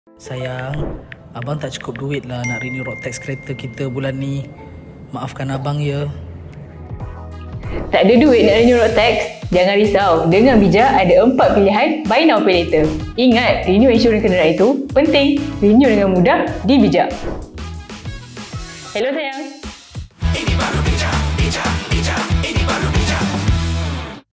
Sayang, abang tak cukup duit lah nak renew road tax kereta kita bulan ni. Maafkan abang ya. Tak ada duit nak renew road tax? Jangan risau, dengan Bijak ada 4 pilihan Buy Now Pay Later. Ingat, renew insurans kenderaan itu penting. Renew dengan mudah di Bijak. Hello sayang.